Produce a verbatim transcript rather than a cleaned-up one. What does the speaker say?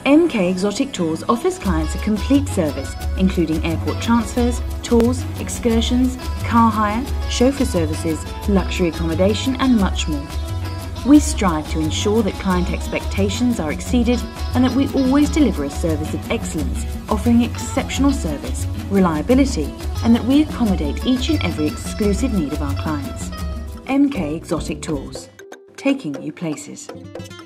M K Exotic Tours offers clients a complete service, including airport transfers, tours, excursions, car hire, chauffeur services, luxury accommodation and much more. We strive to ensure that client expectations are exceeded and that we always deliver a service of excellence, offering exceptional service, reliability, and that we accommodate each and every exclusive need of our clients. M K Exotic Tours, taking you places.